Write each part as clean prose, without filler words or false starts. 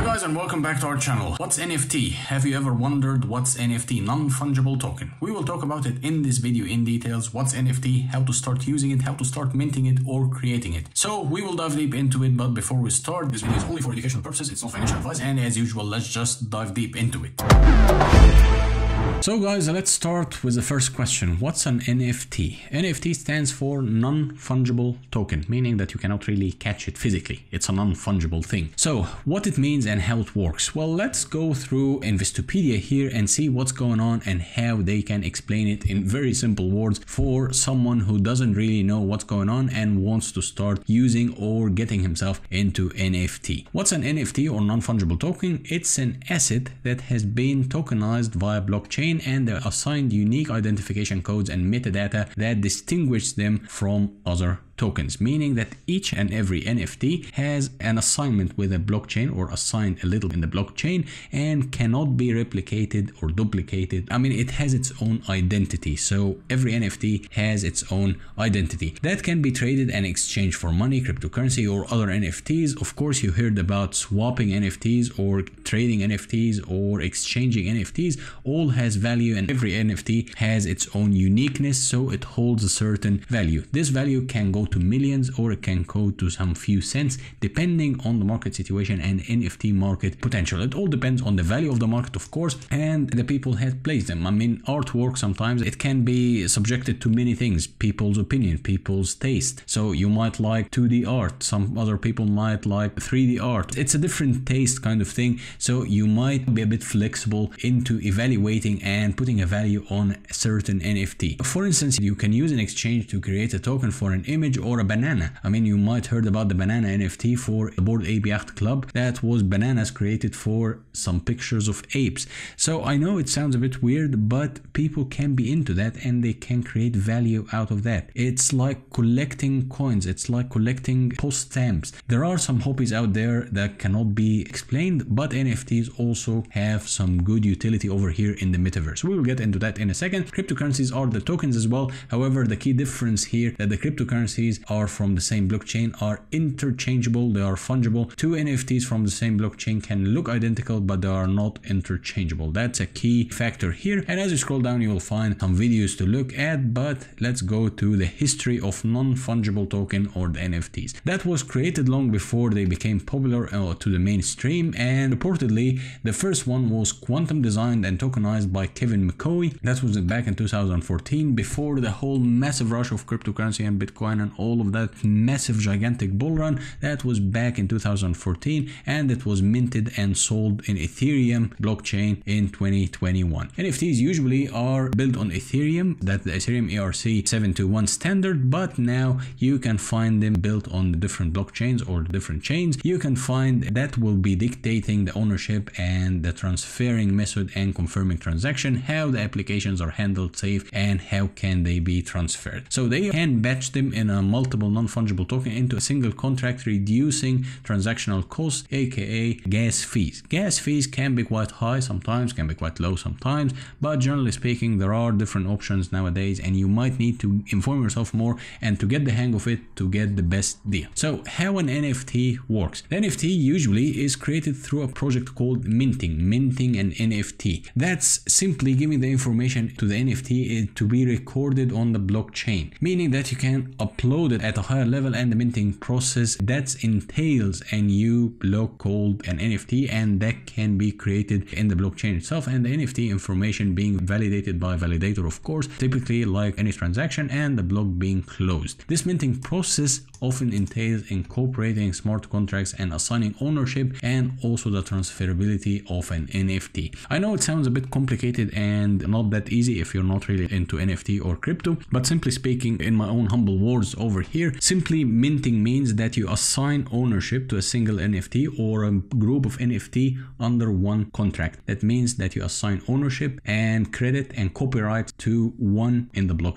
Hi guys, and welcome back to our channel. What's NFT? Have you ever wondered what's NFT? Non-Fungible Token. We will talk about it in this video in details. What's NFT, how to start using it, how to start minting it or creating it. So we will dive deep into it, but before we start, this video is only for educational purposes. It's not financial advice, and as usual, let's just dive deep into it. So guys, let's start with the first question. What's an NFT? NFT stands for non-fungible token, meaning that you cannot really catch it physically. It's a non-fungible thing. So what it means and how it works. Well, let's go through Investopedia here and see what's going on and how they can explain it in very simple words for someone who doesn't really know what's going on and wants to start using or getting himself into NFT. What's an NFT or non-fungible token? It's an asset that has been tokenized via blockchain, and they're assigned unique identification codes and metadata that distinguish them from other tokens, meaning that each and every NFT has an assignment with a blockchain or assigned a little in the blockchain and cannot be replicated or duplicated. I mean, it has its own identity. So every NFT has its own identity that can be traded and exchanged for money, cryptocurrency, or other NFTs. Of course, you heard about swapping NFTs or trading NFTs or exchanging NFTs. All has value, and every NFT has its own uniqueness, so it holds a certain value. This value can go to millions or it can go to some few cents depending on the market situation and NFT market potential. It all depends on the value of the market, of course, and the people have placed them. I mean, artwork sometimes it can be subjected to many things, people's opinion, people's taste. So you might like 2D art, some other people might like 3D art. It's a different taste kind of thing, so you might be a bit flexible into evaluating and putting a value on a certain NFT. For instance, you can use an exchange to create a token for an image or a banana. I mean, you might heard about the banana NFT for the Bored Ape Yacht Club. That was bananas created for some pictures of apes. So I know it sounds a bit weird, but people can be into that and they can create value out of that. It's like collecting coins. It's like collecting post stamps. There are some hobbies out there that cannot be explained, but NFTs also have some good utility over here in the metaverse. We will get into that in a second. Cryptocurrencies are the tokens as well. However, the key difference here that the cryptocurrencies are from the same blockchain are interchangeable. They are fungible. Two NFTs from the same blockchain can look identical, but they are not interchangeable. That's a key factor here. And as you scroll down, you will find some videos to look at, but let's go to the history of non-fungible token or the NFTs. That was created long before they became popular to the mainstream, and reportedly the first one was quantum designed and tokenized by Kevin McCoy. That was back in 2014, before the whole massive rush of cryptocurrency and Bitcoin and all of that massive gigantic bull run. That was back in 2014, and it was minted and sold in Ethereum blockchain in 2021. NFTs usually are built on Ethereum, that's the Ethereum ERC 721 standard, but now you can find them built on the different blockchains or different chains. You can find that will be dictating the ownership and the transferring method and confirming transaction, how the applications are handled safe, and how can they be transferred. So they can batch them in a multiple non-fungible token into a single contract, reducing transactional costs, aka gas fees. Gas fees can be quite high sometimes, can be quite low sometimes, but generally speaking there are different options nowadays, and you might need to inform yourself more and to get the hang of it to get the best deal. So how an NFT works. The NFT usually is created through a project called minting an NFT. That's simply giving the information to the NFT to be recorded on the blockchain, meaning that you can upload it at a higher level, and the minting process that entails a new block called an NFT, and that can be created in the blockchain itself, and the NFT information being validated by a validator, of course, typically like any transaction, and the block being closed. This minting process often entails incorporating smart contracts and assigning ownership, and also the transferability of an NFT. I know it sounds a bit complicated and not that easy if you're not really into NFT or crypto, but simply speaking, in my own humble words over here, simply minting means that you assign ownership to a single NFT or a group of NFT under one contract. That means that you assign ownership and credit and copyright to one in the blockchain.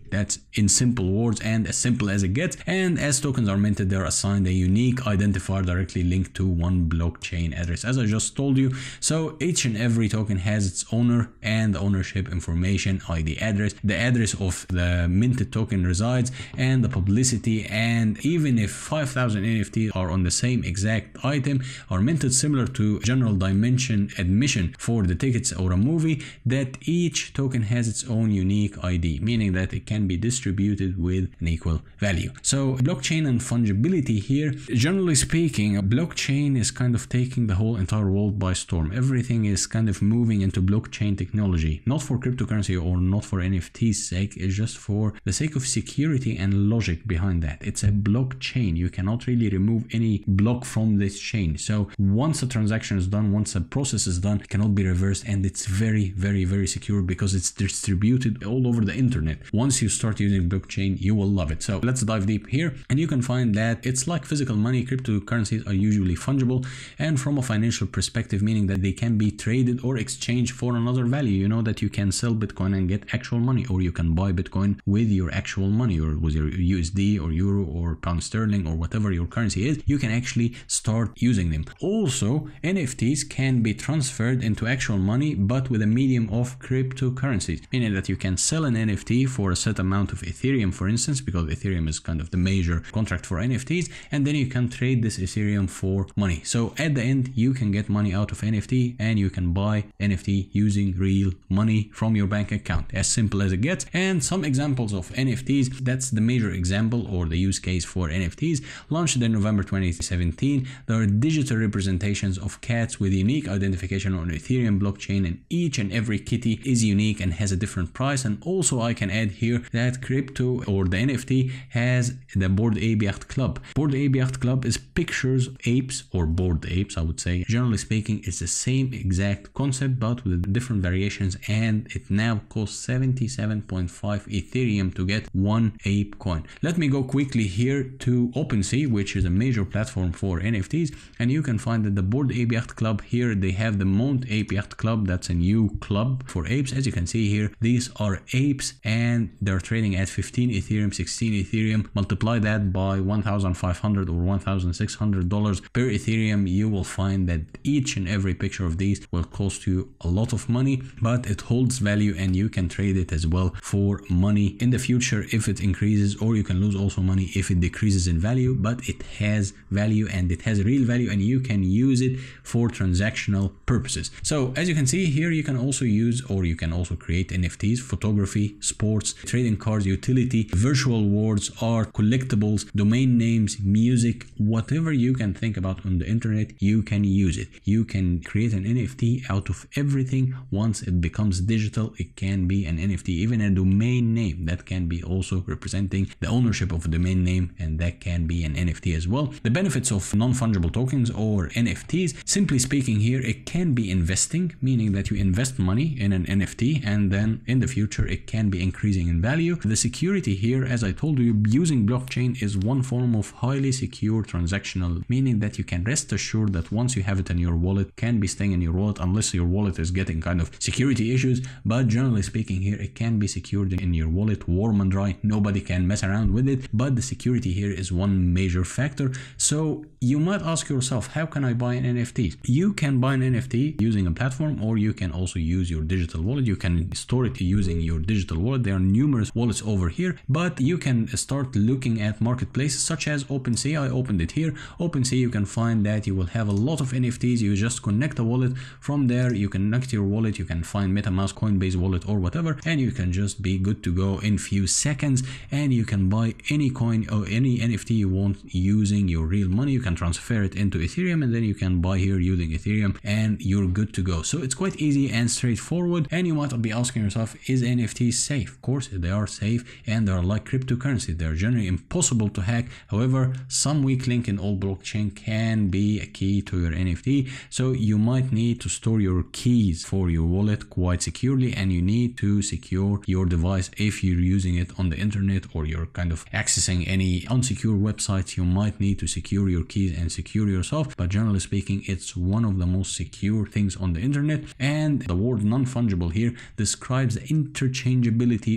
That's in simple words and as simple as it gets. And as tokens are minted, they're assigned a unique identifier directly linked to one blockchain address, as I just told you. So each and every token has its owner and ownership information, ID address, the address of the minted token resides, and the publicity. And even if 5,000 NFTs are on the same exact item, are minted similar to general dimension admission for the tickets or a movie, that each token has its own unique ID, meaning that it can be distributed with an equal value. So blockchain and fungibility here, generally speaking, a blockchain is kind of taking the whole entire world by storm. Everything is kind of moving into blockchain technology, not for cryptocurrency or not for NFT's sake, it's just for the sake of security and logic behind that. It's a blockchain. You cannot really remove any block from this chain. So once a transaction is done, once a process is done, it cannot be reversed, and it's very, very, very secure because it's distributed all over the internet. Once you start using blockchain, you will love it. So let's dive deep here, and you can find that it's like physical money. Cryptocurrencies are usually fungible, and from a financial perspective, meaning that they can be traded or exchanged for another value. You know that you can sell Bitcoin and get actual money, or you can buy Bitcoin with your actual money, or with your USD or euro or pound sterling or whatever your currency is. You can actually start using them. Also, NFTs can be transferred into actual money, but with a medium of cryptocurrencies, meaning that you can sell an NFT for a set amount of Ethereum, for instance, because Ethereum is kind of the major contract for NFTs, and then you can trade this Ethereum for money. So at the end, you can get money out of NFT, and you can buy NFT using real money from your bank account. As simple as it gets. And some examples of NFTs, that's the major example or the use case for NFTs. Launched in November 2017, there are digital representations of cats with unique identification on Ethereum blockchain, and each and every kitty is unique and has a different price. And also I can add here that crypto or the NFT has the Bored Ape Yacht Club. Bored Ape Yacht Club is pictures apes, or bored apes, I would say. Generally speaking, it's the same exact concept but with different variations, and it now costs 77.5 Ethereum to get one ape coin. Let me go quickly here to OpenSea, which is a major platform for NFTs, and you can find that the Bored Ape Yacht Club here, they have the Mount Ape Yacht Club. That's a new club for apes. As you can see here, these are apes and they're trading at 15 Ethereum, 16 Ethereum. Multiply that by 1,500 or $1,600 per Ethereum, you will find that each and every picture of these will cost you a lot of money, but it holds value and you can trade it as well for money in the future if it increases, or you can lose also money if it decreases in value, but it has value and it has real value and you can use it for transactional purposes. So as you can see here, you can also use, or you can also create NFTs, photography, sports, trading cards, utility, virtual worlds, art, collectibles, domain names, music, whatever you can think about on the internet, you can use it. You can create an NFT out of everything. Once it becomes digital, it can be an NFT, even a domain name that can be also representing the ownership of a domain name, and that can be an NFT as well. The benefits of non-fungible tokens or NFTs, simply speaking here, it can be investing, meaning that you invest money in an NFT and then in the future it can be increasing in value. The security here, as I told you, using blockchain is one form of highly secure transactional, meaning that you can rest assured that once you have it in your wallet, can be staying in your wallet unless your wallet is getting kind of security issues. But generally speaking here, it can be secured in your wallet, warm and dry, nobody can mess around with it. But the security here is one major factor. So you might ask yourself, how can I buy an NFT? You can buy an NFT using a platform, or you can also use your digital wallet. You can store it using your digital wallet. There are numerous wallets over here, but you can start looking at marketplaces such as OpenSea. I opened it here. OpenSea, you can find that you will have a lot of NFTs. You just connect a wallet. From there, you connect your wallet. You can find MetaMask, Coinbase wallet, or whatever, and you can just be good to go in few seconds, and you can buy any coin or any NFT you want using your real money. You can transfer it into Ethereum, and then you can buy here using Ethereum, and you're good to go. So it's quite easy and straightforward. And you might be asking yourself, is NFTs safe? Of course they are safe, and they are like cryptocurrency. They're generally impossible to hack. However, some weak link in all blockchain can be a key to your NFT. So you might need to store your keys for your wallet quite securely, and you need to secure your device if you're using it on the internet or you're kind of accessing any unsecure websites. You might need to secure your keys and secure yourself, but generally speaking, it's one of the most secure things on the internet. And the word non-fungible here describes the interchangeability of goods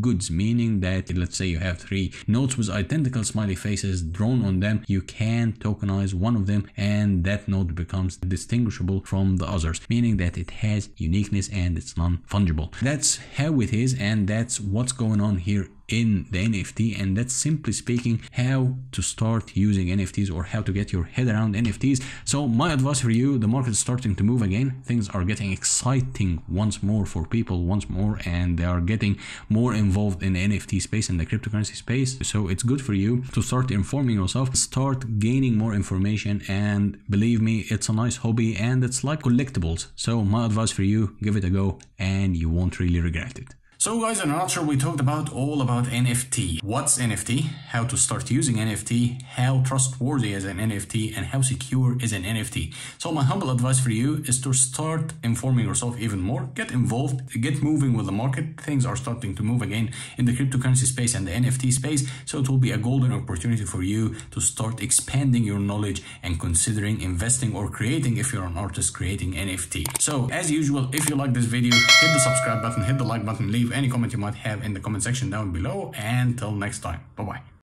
goods, meaning that let's say you have 3 notes with identical smiley faces drawn on them, you can tokenize one of them and that note becomes distinguishable from the others, meaning that it has uniqueness and it's non-fungible. That's how it is, and that's what's going on here in the NFT, and that's simply speaking how to start using NFTs or how to get your head around NFTs. So my advice for you, the market is starting to move again, things are getting exciting once more for people and they are getting more involved in the NFT space and the cryptocurrency space. So it's good for you to start informing yourself, start gaining more information, and believe me, it's a nice hobby and it's like collectibles. So my advice for you, give it a go and you won't really regret it. So guys, in a nutshell, we talked all about NFT. What's NFT? How to start using NFT? How trustworthy is an NFT? And how secure is an NFT? So my humble advice for you is to start informing yourself even more. Get involved, get moving with the market. Things are starting to move again in the cryptocurrency space and the NFT space. So it will be a golden opportunity for you to start expanding your knowledge and considering investing or creating, if you're an artist, creating NFT. So as usual, if you like this video, hit the subscribe button, hit the like button, leave any comment you might have in the comment section down below, and till next time, bye bye.